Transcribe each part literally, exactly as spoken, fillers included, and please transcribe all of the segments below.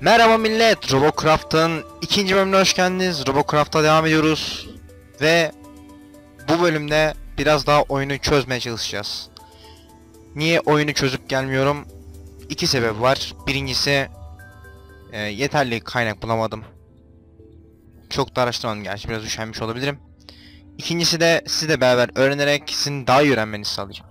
Merhaba millet, Robocraft'ın ikinci bölümüne hoş geldiniz. Robocraft'a devam ediyoruz. Ve bu bölümde biraz daha oyunu çözmeye çalışacağız. Niye oyunu çözüp gelmiyorum? İki sebep var. Birincisi e, yeterli kaynak bulamadım. Çok da araştırmadım, gerçi biraz üşenmiş olabilirim. İkincisi de sizle beraber öğrenerek sizin daha iyi öğrenmenizi sağlayacağım.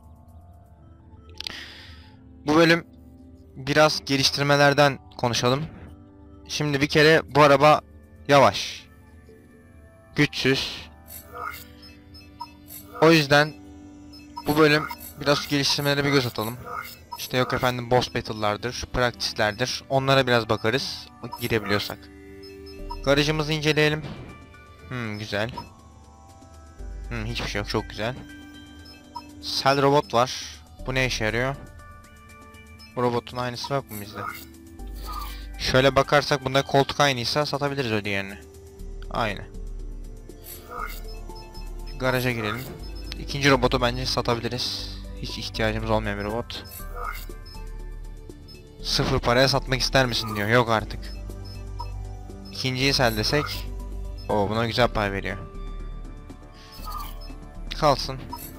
Bu bölüm biraz geliştirmelerden konuşalım. Şimdi bir kere bu araba yavaş, güçsüz. O yüzden bu bölüm biraz geliştirmelere bir göz atalım. İşte yok efendim boss battle'lardır, practice'lerdir. Onlara biraz bakarız girebiliyorsak. Garajımızı inceleyelim. Hmm, güzel. Hmm, hiçbir şey yok, çok güzel. Cell robot var. Bu ne işe yarıyor? Bu robotun aynısı yok mu bizde? Şöyle bakarsak bunda koltuk aynıysa satabiliriz o diğerini. Aynı. Şu garaja girelim. İkinci robotu bence satabiliriz. Hiç ihtiyacımız olmayan bir robot. Sıfır paraya satmak ister misin diyor. Yok artık. İkinciyi sel desek. Oo, buna güzel pay veriyor. Kalsın.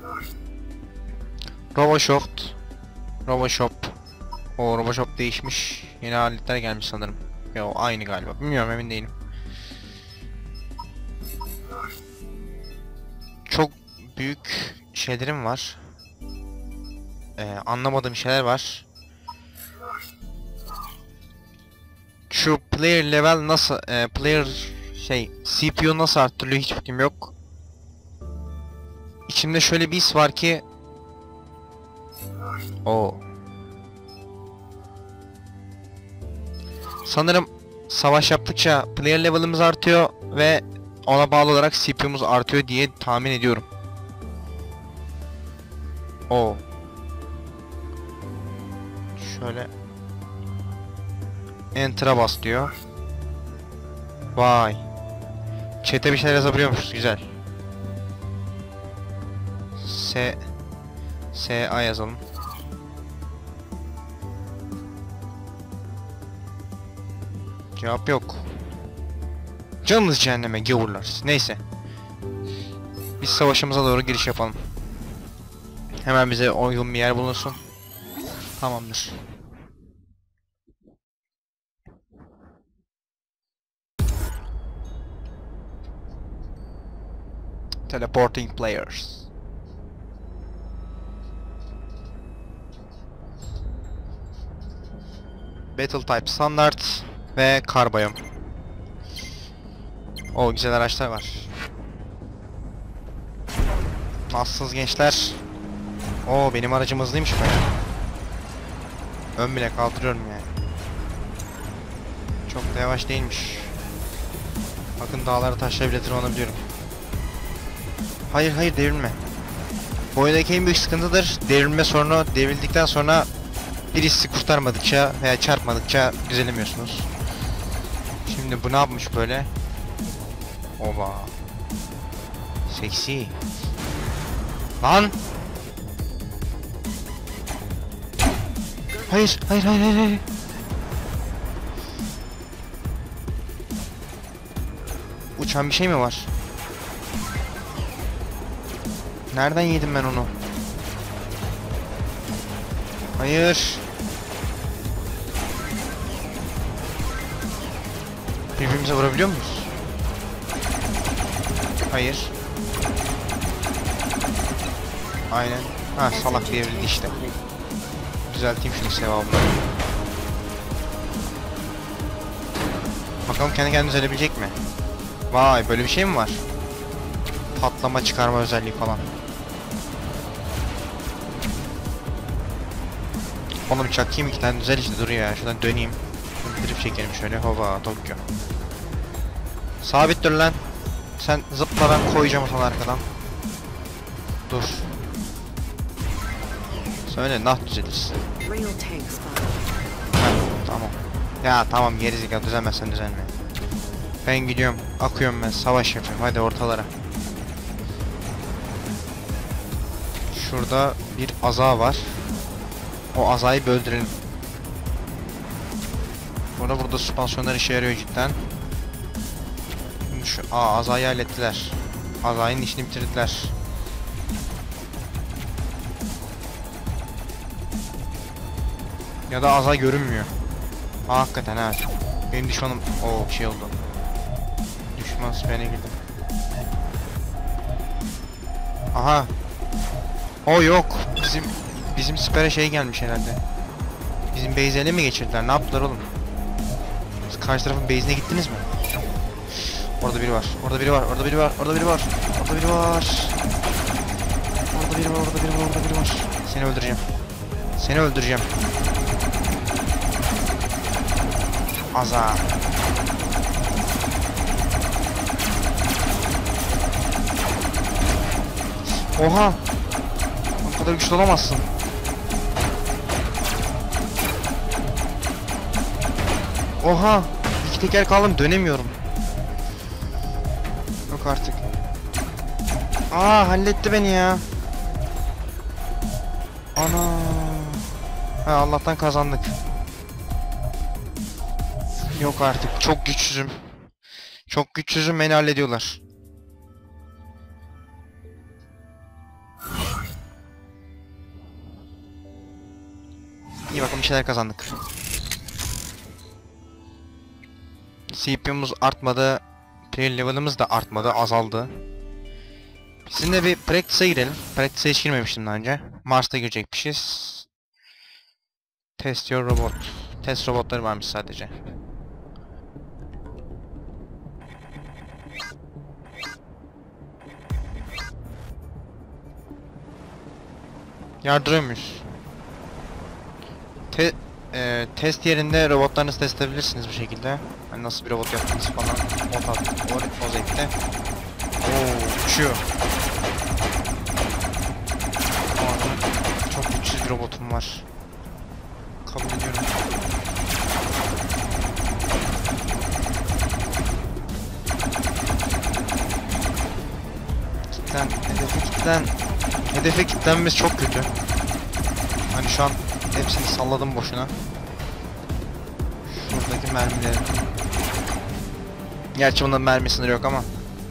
RoboShop. RoboShop. O RoboShop değişmiş. Yeni aletler gelmiş sanırım. Ya o aynı galiba. Bilmiyorum, emin değilim. Çok büyük şeylerim var. Ee, anlamadığım şeyler var. Şu player level nasıl, e, player şey C P U nasıl arttırılıyor hiç fikrim yok. İçimde şöyle bir his var ki. Oo. Sanırım savaş yaptıkça player level'ımız artıyor ve ona bağlı olarak C P U'muz artıyor diye tahmin ediyorum. Oo. Şöyle Enter'a bas diyor. Vay. Chat'e bir şeyler yazabiliyormuşuz, güzel. S S A yazalım. Cevap yok. Canınız cehenneme gavurlar. Neyse. Biz savaşımıza doğru giriş yapalım. Hemen bize uygun bir yer bulunsun. Tamamdır. Teleporting players. Battle type standart ve kar bayım. O güzel araçlar var. Nasılsınız gençler? Oo, benim aracım hızlıymış bayağı. Ön bile kaldırıyorum yani. Çok da yavaş değilmiş. Bakın, dağları taşları bile tırmanabiliyorum. Hayır hayır, devrilme. Bu oyundaki en büyük sıkıntıdır devrilme sorunu. Devrildikten sonra birisi kurtarmadıkça veya çarpmadıkça düzelemiyorsunuz. Şimdi bu ne yapmış böyle? Oba. Seksi. Lan. Hayır hayır hayır hayır hayır. Uçan bir şey mi var? Nereden yedim ben onu? Hayır. Birbirimize vurabiliyor muyuz? Hayır. Aynen. Ha, salak devrildi işte. Düzelteyim şunu sevabını. Bakalım kendi kendine düzelebilecek mi? Vay, böyle bir şey mi var? Patlama çıkarma özelliği falan. Oğlum çakayım, iki tane düzel işte duruyor ya. Şuradan döneyim. Drift çekelim şöyle. Hova Tokyo. Sabit dur lan. Sen zıpla, ben koyacağım sana arkadan. Dur. Söyle, nah düzelirsin. Ha, tamam. Ya tamam, gerizekalı, düzelmezsen düzelme. Ben gidiyorum, akıyorum, ben savaş yapıyorum. Hadi ortalara. Şurada bir aza var. O azayı böldürelim. Burada burada süspansiyonlar işe yarıyor cidden. Şimdi şu aa Aza'yı hallettiler. Aza'nın işini bitirdiler. Ya da Aza görünmüyor. Aa, hakikaten ha. Benim düşmanım o şey oldu. Düşman spreyine girdim. Aha. O yok. Bizim bizim spere şey gelmiş herhalde. Bizim base'e ele mi geçirdiler? Ne yaptılar oğlum? Siz karşı tarafın base'ine gittiniz mi? Orada biri var. Orada biri var. Orada biri var. Orada biri var. Orada biri var. Orada biri var. Orada biri var. Orada biri var. Seni öldüreceğim. Seni öldüreceğim. Aza. Oha. O kadar güçlü olamazsın. Oha. İki teker kaldım, dönemiyorum. Yok artık. Aa, halletti beni ya. Ana. Ha, Allah'tan kazandık. Yok artık, çok güçsüzüm. Çok güçsüzüm, beni hallediyorlar. İyi, bakın bir şeyler kazandık. C P U'muz artmadı. Player level'ımız da artmadı, azaldı. Sizinle bir practice'e girelim. Practice'e hiç girmemiştim daha önce. Mars'ta girecekmişiz. Test your robot. Test robotları varmış sadece. Yardırıyor muyuz? Te e, test yerinde robotlarınızı test edebilirsiniz bu şekilde. Hani nasıl bir robot yaptığınız falan. O tat, o, o zevkte. Oo, uçuyor. Aa, çok güçsüz bir robotum var. Kabul ediyorum. Kitlen, hedefe kitlen. Hedefe kitlenmesi çok kötü. Hani şu an hepsini salladım boşuna. Şuradaki mermileri. Gerçi bunda mermi sınırı yok ama.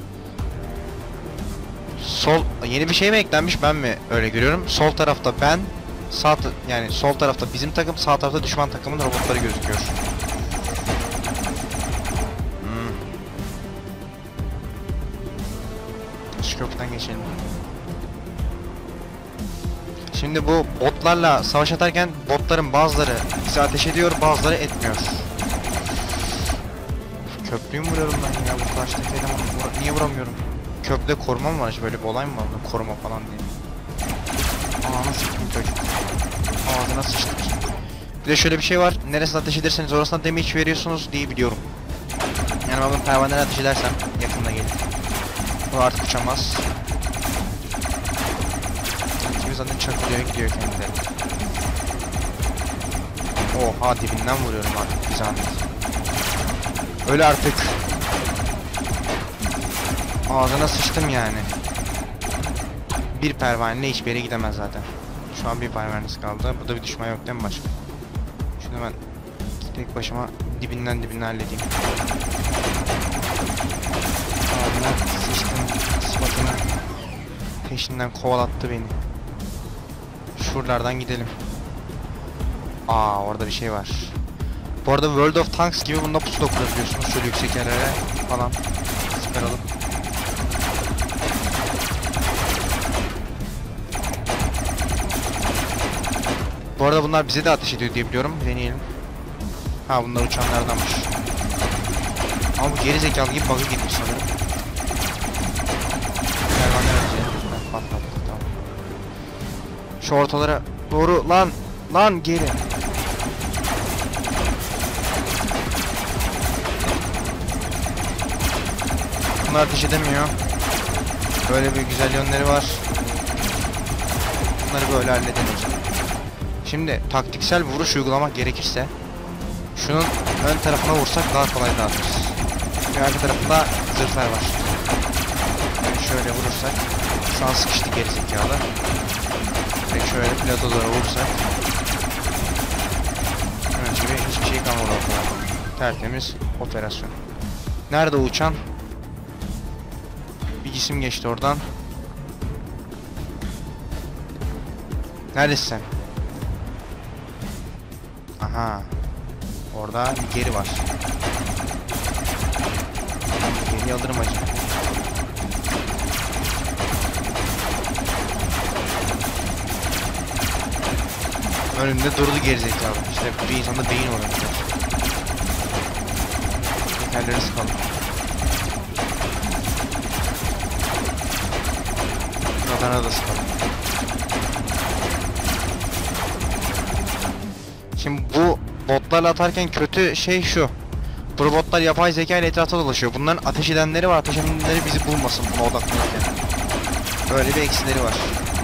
Sol, yeni bir şey mi eklenmiş, ben mi öyle görüyorum? Sol tarafta ben, sağ yani sol tarafta bizim takım, sağ tarafta düşman takımın robotları gözüküyor. Hmm. Şu köprüden geçelim. Şimdi bu botlarla savaş atarken botların bazıları bize ateş ediyor, bazıları etmiyor. Köprüyü mü vuruyorum ben ya, bu karşıdaki elemanı vur niye vuramıyorum? Köprüde koruma mı var, hiç böyle bir olay mı var burada, koruma falan diye. Aa, nasıl sıktım çocuk? Ağzına sıçtık. Bir de şöyle bir şey var, neresine ateş ederseniz orasına damage veriyorsunuz diye biliyorum. Yani ben bunu pervanelere ateş edersem yakında gelir. Bu artık uçamaz. Zaten çakılıyor gidiyor kendileri. Oha, dibinden vuruyorum artık, bir zahmet. Öyle artık. Ağzına sıçtım yani. Bir pervaneyle hiçbir yere gidemez zaten. Şu an bir pervanesi kaldı. Burada bir düşman yok değil mi başka? Şunu ben tek başıma dibinden dibinden halledeyim. Ağzına sıçtım. Sıfatını peşinden kovalattı beni. Şuralardan gidelim. Aa, orada bir şey var. Bu arada World of Tanks gibi bunda pusu da kurabiliyorsunuz. Şöyle yüksek yerlere falan. Süper alıp. Bu arada bunlar bize de ateş ediyor diye biliyorum. Deneyelim. Ha, bunlar uçanlardanmış. Ama bu geri zekalı gibi bug'a gitmiş sanırım. Pervaneler önce. Patlattık, tamam. Şu ortalara doğru lan. Lan geri. Bunlar ateş edemiyor. Böyle bir güzel yönleri var. Bunları böyle hallederiz. Şimdi taktiksel vuruş uygulamak gerekirse şunun ön tarafına vursak daha kolay dağıtırız. Bir arka tarafında zırhlar var. Yani şöyle vurursak sağ sıkıştı gerizekalı. Ve şöyle plato doğru vurursak evet, gibi hiçbir şey kalmadı ortada. Tertemiz operasyon. Nerede uçan? Bir cisim geçti oradan. Neredesin sen? Aha. Orada bir geri var. Geri alırım acı. Önümde durdu gerizekalı. İşte bir insanda beyin olur. Tekerleri sıkalım. Radar'a da sıkalım. Şimdi bu botlarla atarken kötü şey şu. Bu robotlar yapay zeka ile etrafta dolaşıyor. Bunların ateş edenleri var. Ateş edenleri bizi bulmasın buna odaklanırken. Böyle bir eksileri var.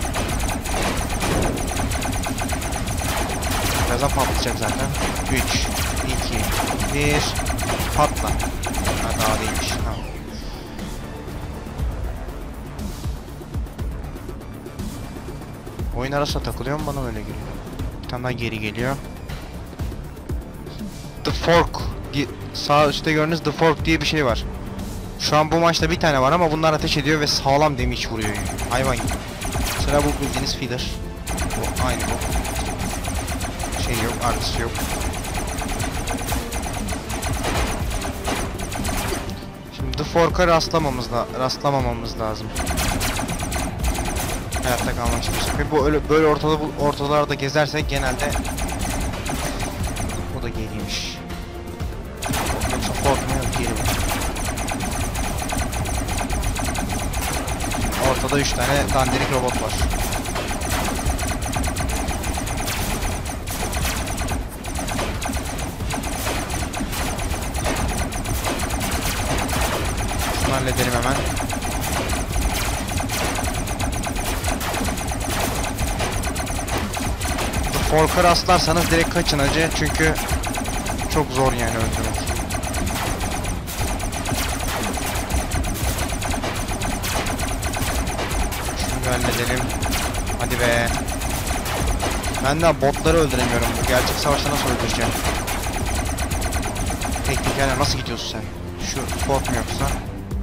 Birazdan patlayacak zaten. üç, iki, bir, patla. Ha, daha değilmiş. Tamam. Oyun arasında takılıyor mu, bana öyle geliyor. Bir tane daha geri geliyor. The Fork. Sağ üstte gördüğünüz The Fork diye bir şey var. Şu an bu maçta bir tane var ama bunlar ateş ediyor ve sağlam damage vuruyor yani. Hayvan gibi. Sıra bu bildiğiniz feeder. Bu aynı bu. Şey yok, artısı yok. Şimdi The Fork'a rastlamamız da rastlamamamız lazım. Hayatta kalmak istiyorsak. Ve bu öyle böyle ortada ortalarda gezersek genelde bu da geriymiş. Yoksa Fork mu yok, geri var. Ortada üç tane dandirik robot var. Şunu halledelim hemen. Fork'a rastlarsanız direkt kaçın acı, çünkü çok zor yani öldürmek. Şunu halledelim. Hadi be. Ben daha botları öldüremiyorum. Bu gerçek savaşta nasıl öldüreceğim? Teknik yani nasıl gidiyorsun sen? Şu Fork mu yoksa?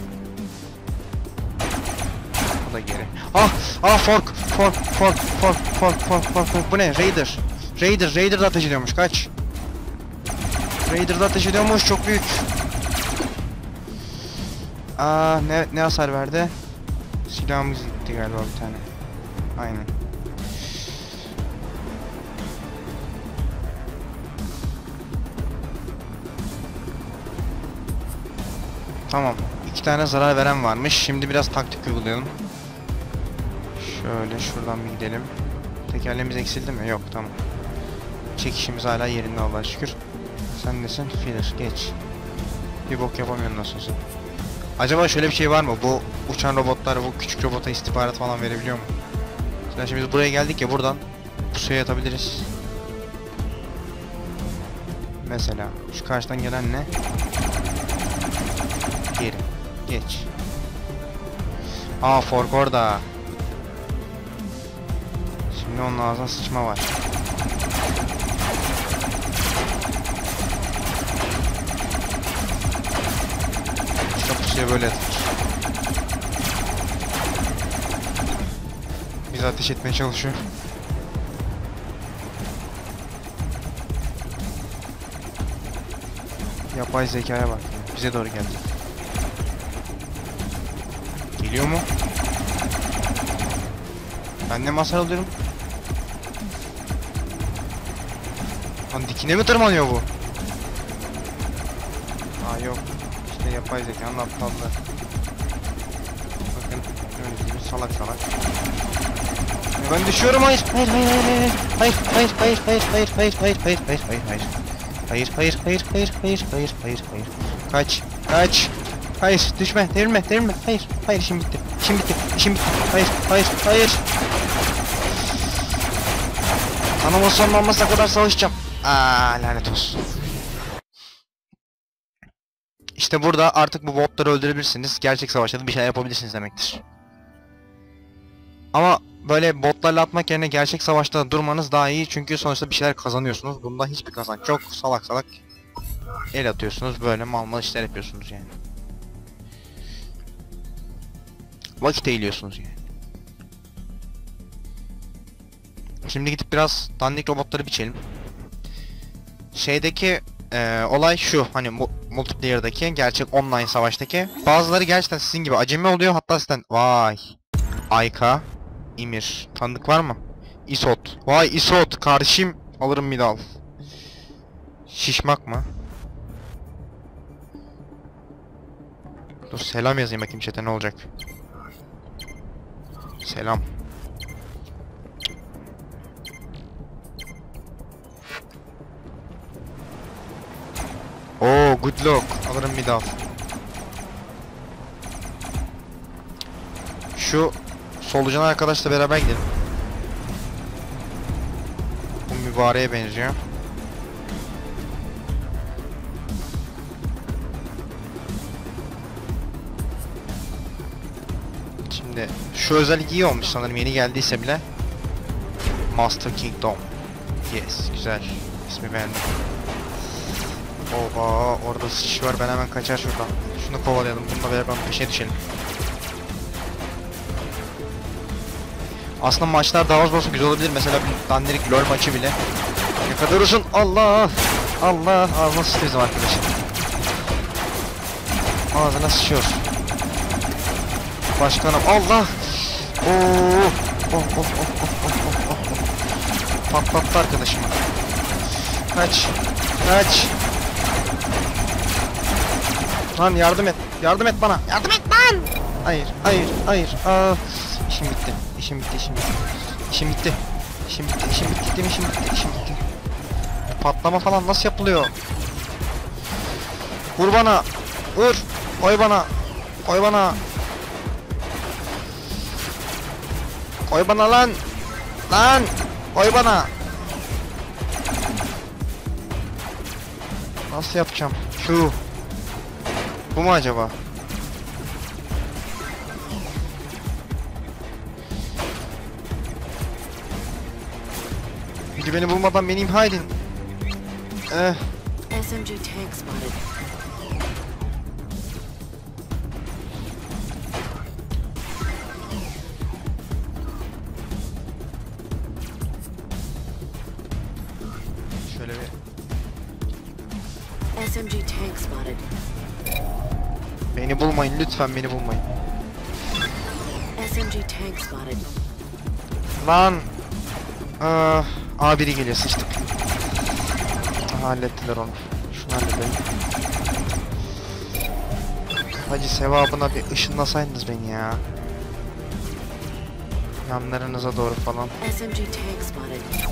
O da geri. Ah! Ah Fork! Fork! Fork! Fork! Fork! Fork! Fork! Fork! Bu ne? Raider! Raider! Raider da ateş ediyormuş. Kaç! Raider da ateş ediyormuş. Çok büyük. Aa, ne, ne hasar verdi? Silahımız gitti galiba bir tane. Aynen. Tamam. İki tane zarar veren varmış. Şimdi biraz taktik uygulayalım. Şöyle şuradan bir gidelim. Tekerleğimiz eksildi mi? Yok, tamam. Çekişimiz hala yerinde Allah'a şükür. Sen nesin? Feeder. Geç. Bir bok yapamıyorsun nasıl olsa. Acaba şöyle bir şey var mı? Bu uçan robotlar bu küçük robota istihbarat falan verebiliyor mu? Şimdi biz buraya geldik ya, buradan pusuya atabiliriz. Mesela şu karşıdan gelen ne? Geri. Geç. Aa, Fork orada. Şimdi onun ağzına sıçma var. İşte pusuya böyle atılır. Bizi ateş etmeye çalışıyor. Yapay zekaya bak. Bize doğru geldi. Geliyor mu? Ben de masal alıyorum. Lan dikine mi tırmanıyor bu? Aa yok. İşte yapay zekanın aptallığı. Bakın. Öyle gibi salak salak. Ya ben düşüyorum, hayır. Hayır hayır hayır hayır. Hayır hayır hayır hayır hayır hayır hayır hayır hayır hayır. Hayır hayır hayır hayır hayır hayır hayır hayır. Kaç. Kaç. Hayır düşme, devrilme, devrilme. Hayır, hayır, işim bitti. İşim bitti, işim bitti. Hayır, hayır, hayır. Kanımın sonlanmasına kadar savaşacağım. Aa, lanet olsun. İşte burada artık bu botları öldürebilirsiniz. Gerçek savaşta da bir şeyler yapabilirsiniz demektir. Ama böyle botlarla atmak yerine gerçek savaşta durmanız daha iyi. Çünkü sonuçta bir şeyler kazanıyorsunuz. Bunda hiçbir kazanç yok. Salak salak el atıyorsunuz, böyle mal mal işler yapıyorsunuz yani. Vakit eğiliyorsunuz yani. Şimdi gidip biraz dandik robotları biçelim. Şeydeki e, olay şu, hani mu multiplayer'daki, gerçek online savaştaki bazıları gerçekten sizin gibi acemi oluyor, hatta sizden vay Ayka, İmir tanıdık var mı? Isot, vay Isot kardeşim, alırım bir dal. Şişmak mı? Dur selam yazayım bakayım chat'e, ne olacak? Selam. Oo, good luck. Alırım bir daha. Şu solucan arkadaşla beraber gidelim. Bu mübareğe benziyor. Şimdi şu özellik iyi olmuş sanırım, yeni geldiyse bile. Master Kingdom. Yes, güzel. İsmi beğendim. Oha, orada sıçış var, ben hemen kaçar şuradan. Şunu kovalayalım, bununla beraber peşe düşelim. Aslında maçlar daha az olsa güzel olabilir, mesela bir dandirik LoL maçı bile. Ne kadar uzun, Allah! Allah! Ağzına sıçtı bizim arkadaşım. Ağzına sıçıyor. Başkanım, Allah! Oo! Oh oh oh oh oh oh oh. Patlattı arkadaşımı. Kaç! Kaç! Lan yardım et. Yardım et bana. Yardım et lan. Hayır, hayır, hayır. Aa, işim bitti. İşim bitti, işim bitti. İşim bitti. İşim bitti, işim bitti, değil mi? İşim bitti, işim bitti. Patlama falan nasıl yapılıyor? Vur bana. Vur. Koy bana. Koy bana. Koy bana lan. Lan. Koy bana. Nasıl yapacağım? Şu. Bu mu acaba? Biri beni bulmadan beni imha edin. Eh. S M G tank spotted. Şöyle bir. S M G tank spotted. Beni bulmayın lütfen, beni bulmayın. S M G tank spotted. Lan. Ah, A biri geliyor, sıçtık. Aha, hallettiler onu. Şunu halledelim. Hacı sevabına bir ışınlasaydınız beni ya. Yanlarınıza doğru falan. S M G tank spotted.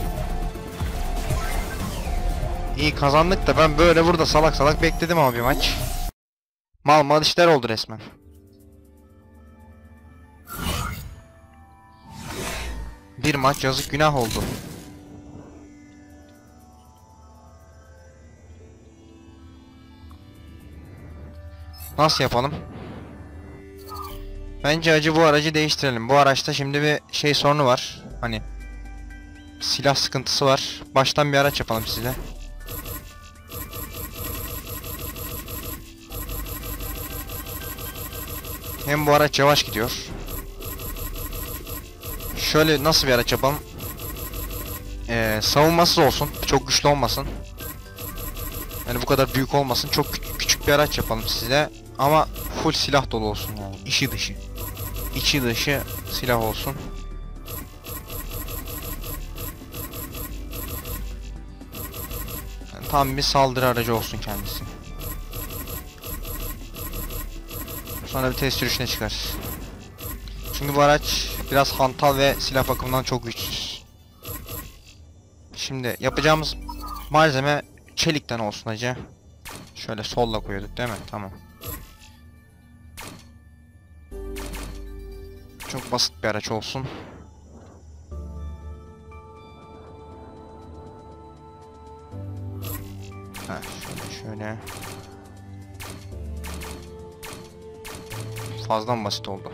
İyi kazandık da ben böyle burada salak salak bekledim ama bir maç. Mal mal işler oldu resmen. Bir maç yazık günah oldu. Nasıl yapalım? Bence acı bu aracı değiştirelim. Bu araçta şimdi bir şey sorunu var. Hani silah sıkıntısı var. Baştan bir araç yapalım size. Hem bu araç yavaş gidiyor. Şöyle nasıl bir araç yapalım? Ee, savunmasız olsun. Çok güçlü olmasın. Yani bu kadar büyük olmasın. Çok küçük, küçük bir araç yapalım size. Ama full silah dolu olsun yani. İçi dışı. İçi dışı silah olsun. Yani tam bir saldırı aracı olsun kendisi. Sonra bir test sürüşüne çıkar. Çünkü bu araç biraz hantal ve silah bakımından çok güçsüz. Şimdi yapacağımız malzeme çelikten olsun hacı. Şöyle solla koyuyorduk değil mi? Tamam. Çok basit bir araç olsun. Heh, şöyle şöyle. Fazla mı basit oldu?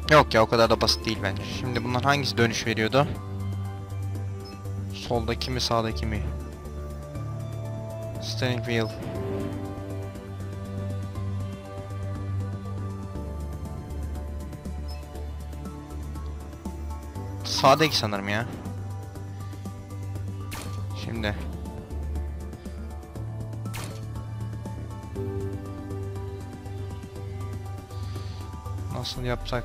Yok ya, o kadar da basit değil bence. Şimdi bunlar hangisi dönüş veriyordu? Soldaki mi, sağdaki mi? Steering wheel. Sağdaki sanırım ya. Şimdi. Nasıl yapsak?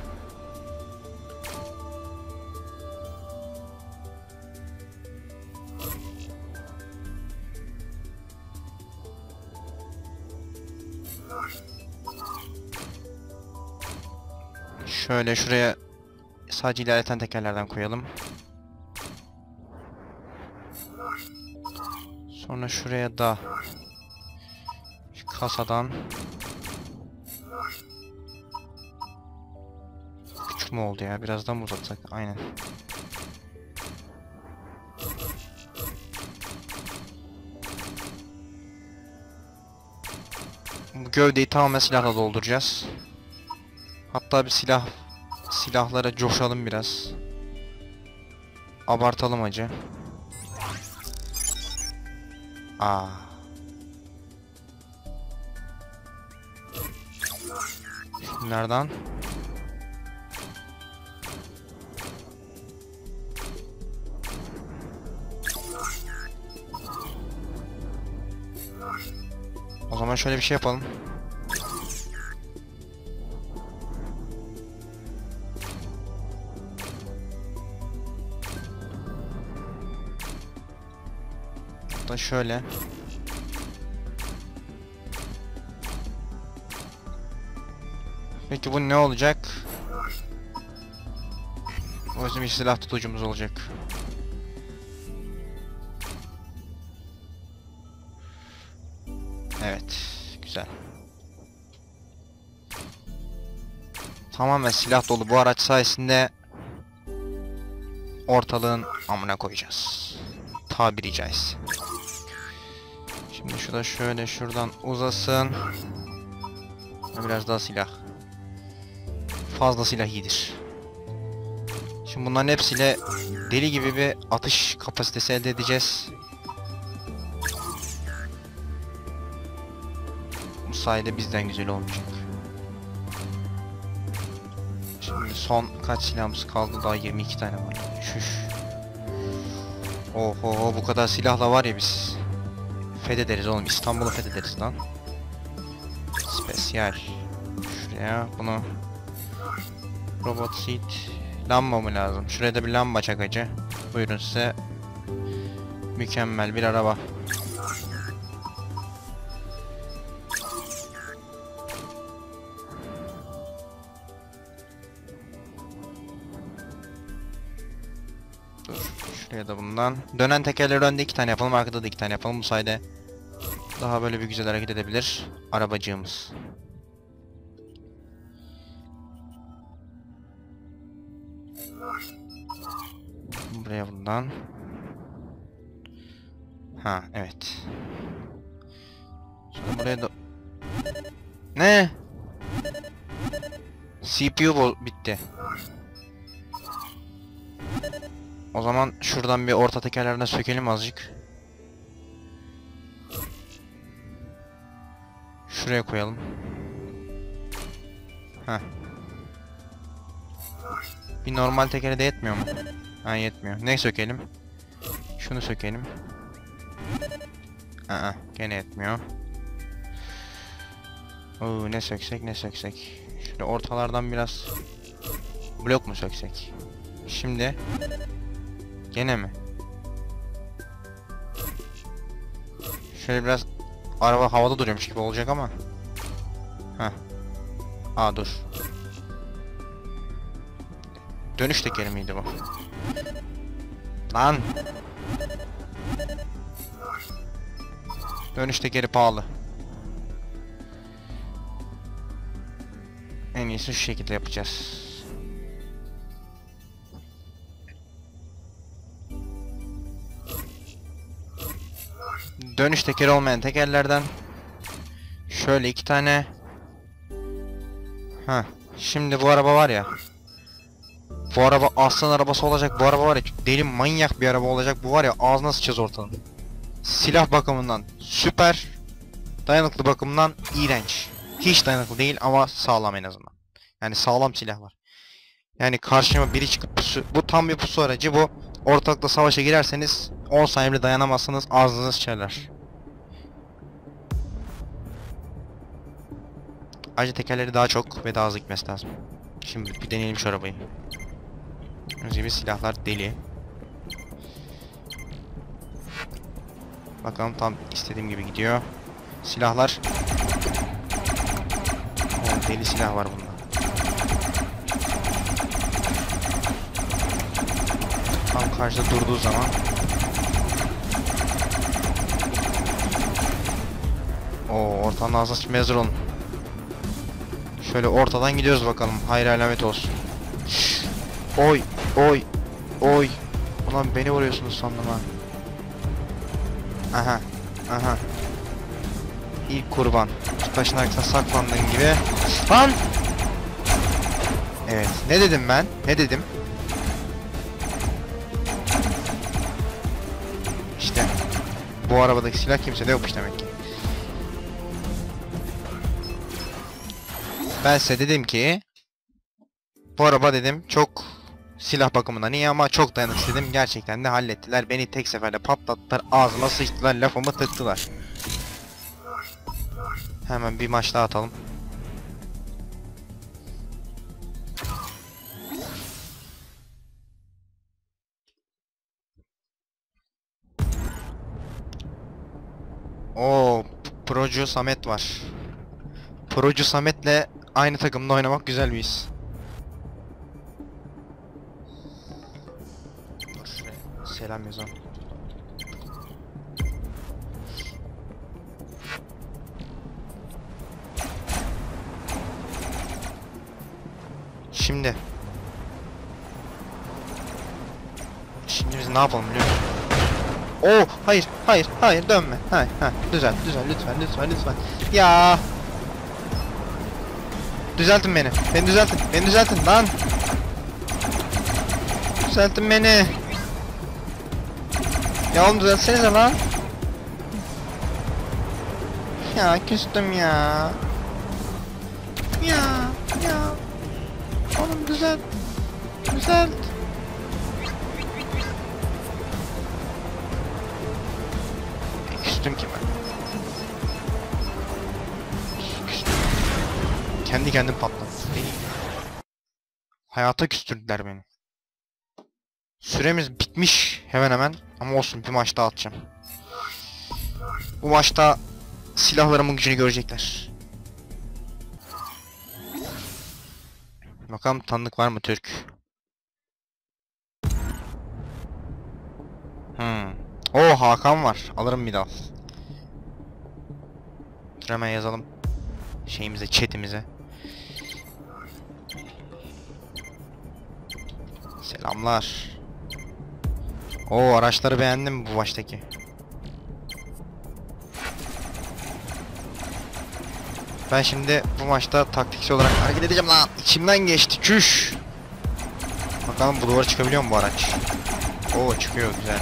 Şöyle şuraya sadece ilerleten tekerlerden koyalım. Sonra şuraya da şu kasadan küçük mü oldu ya? Birazdan mı uzatsak? Aynen. Bu gövdeyi tamamen silahla dolduracağız. Hatta bir silah silahlara coşalım biraz. Abartalım acı. Aa. Nereden? O zaman şöyle bir şey yapalım. Da şöyle. Peki bu ne olacak? O bizim bir silah tutucumuz olacak. Evet, güzel. Tamamen silah dolu bu araç sayesinde ortalığın amına koyacağız. Tabiri caizse. Şimdi şu da şöyle şuradan uzasın. Biraz daha silah. Fazla silah iyidir. Şimdi bunların hepsiyle deli gibi bir atış kapasitesi elde edeceğiz. Bu sayede bizden güzel olmayacak. Şimdi son kaç silahımız kaldı? Daha yirmi iki tane var. Şuş. Oho, bu kadar silahla var ya biz fethederiz oğlum. İstanbul'u fethederiz lan. Spesyal. Şuraya bunu. Robot seat. Lamba mı lazım? Şuraya da bir lamba çakacı. Buyurun size. Mükemmel bir araba. Dur. Şuraya da bundan. Dönen tekerleri önde iki tane yapalım. Arkada da iki tane yapalım. Bu sayede daha böyle bir güzel hareket edebilir arabacığımız. Buraya bundan. Ha evet. Sonra buraya da... Ne? C P U bol bitti. O zaman şuradan bir orta tekerlerine sökelim azıcık. Şuraya koyalım. Heh. Bir normal tekere de yetmiyor mu? Ha yetmiyor. Ne sökelim? Şunu sökelim. Aa, gene yetmiyor. Oo, ne söksek ne söksek. Şöyle ortalardan biraz blok mu söksek? Şimdi gene mi? Şöyle biraz araba havada duruyormuş gibi olacak ama. Heh. Aa dur. Dönüş tekeri miydi bu? Lan. Dönüş tekeri pahalı. En iyisi şu şekilde yapacağız. Dönüş tekeri olmayan tekerlerden şöyle iki tane. Ha, Şimdi bu araba var ya. Bu araba aslan arabası olacak. Bu araba var ya deli manyak bir araba olacak. Bu var ya ağzına sıçacağız ortadan. Silah bakımından süper. Dayanıklı bakımından iğrenç. Hiç dayanıklı değil ama sağlam en azından. Yani sağlam silahlar. Yani karşıma biri çıkıp pusu, bu tam bir pusu aracı bu. Ortalıkta savaşa girerseniz on saniye bile dayanamazsınız, ağzınızı sıçarlar. Ayrıca tekerleri daha çok ve daha hızlı gitmesi lazım. Şimdi bir deneyelim şu arabayı. Önce silahlar deli. Bakalım tam istediğim gibi gidiyor. Silahlar. Oh, deli silah var bunda. Tam karşıda durduğu zaman. Oo, ortadan ağzına sıçmaya hazır olun. Şöyle ortadan gidiyoruz bakalım. Hayır alamet olsun. Oy oy oy. Ulan beni vuruyorsunuz sandım ha. Aha aha. İlk kurban. Şu taşın arkasına saklandığın gibi. Lan! Evet. Ne dedim ben? Ne dedim? İşte. Bu arabadaki silah kimsede yokmuş demek ki. Ben size dedim ki bu araba dedim çok silah bakımından iyi ama çok dayanıksız dedim. Gerçekten de hallettiler. Beni tek seferde patlattılar. Ağzıma sıçtılar. Lafımı tıktılar. Hemen bir maç daha atalım. Oo, Procu Samet var. Procu Samet'le aynı takımda oynamak güzel bir his. Dur şuraya selam yazalım. Şimdi. Şimdi biz ne yapalım biliyor musun? Oo, hayır, hayır, hayır dönme. Hayır, ha, düzelt, düzelt lütfen, lütfen, lütfen. Ya. Düzeltin beni. Beni düzeltin. Beni düzeltin lan. Düzeltin beni. Ya oğlum düzeltsenize lan. Ya küstüm ya. Ya ya. Oğlum düzelt. Düzelt. E, küstüm ki ben. Küstüm. Kendi kendim patladı. Değil. Hayata küstürdüler beni. Süremiz bitmiş hemen hemen. Ama olsun bir maç daha atacağım. Bu maçta silahlarımın gücünü görecekler. Bakalım tanıdık var mı Türk? Hmm. O Hakan var. Alırım bir daha. Dur hemen yazalım. Şeyimize, chatimize. Selamlar. O araçları beğendim bu baştaki. Ben şimdi bu maçta taktiksel olarak hareket edeceğim lan. İçimden geçti. Çüş. Bakalım bu duvara çıkabiliyor mu bu araç? Oo çıkıyor güzel.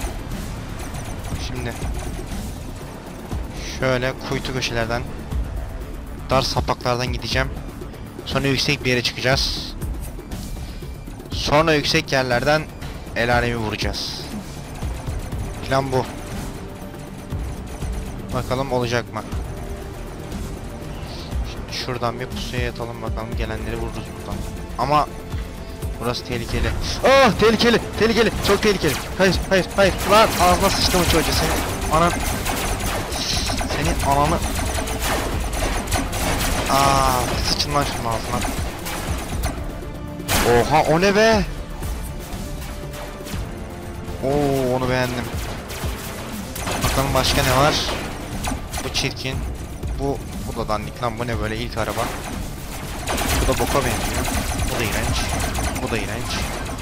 Şimdi şöyle kuytu köşelerden, dar sapaklardan gideceğim. Sonra yüksek bir yere çıkacağız. Sonra yüksek yerlerden el alemi vuracağız. Plan bu. Bakalım olacak mı? Şimdi şuradan bir pusuya yatalım bakalım, gelenleri vururuz buradan. Ama burası tehlikeli. Ah tehlikeli, tehlikeli, çok tehlikeli. Hayır, hayır, hayır. Lan ağzına sıçtım çocuğu senin. Anan. Senin ananı. Aa, sıçın lan şunun ağzına. Oha o ne be? Oo onu beğendim. Bakalım başka ne var? Bu çirkin. Bu bu da dandik lan, bu ne böyle ilk araba. Bu da boka benziyor. Bu da iğrenç. Bu da iğrenç.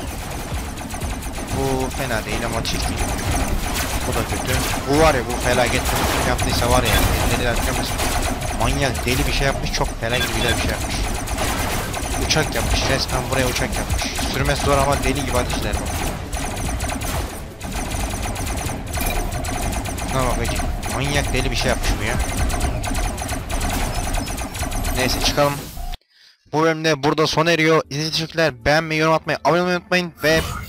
Bu fena değil ama çirkin. Bu da kötü. Bu var ya, bu felaket yaptıysa var ya. Ne dediler biliyor musun? Manyak deli bir şey yapmış, çok felaket güzel bir şey yapmış. uçak yapmış. Resmen buraya uçak yapmış. Sürmesi zor ama deli gibi ateşler var. Ne bak hacı. Manyak deli bir şey yapmış bu ya. Neyse çıkalım. Bu bölümde burada sona eriyor. İzlediğiniz için teşekkürler. Beğenmeyi, yorum atmayı, abone olmayı unutmayın ve